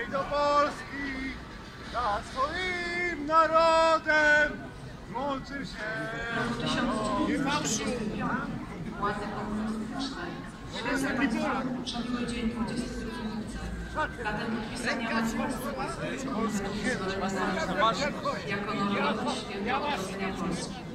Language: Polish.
Jej do Polski, za swoim narodem złączył się. Nie fałszu! Władzy komunistycznej. Uczciły dzień 22 lipca. Datem podpisania jako narodowe święto odrodzenia Polski.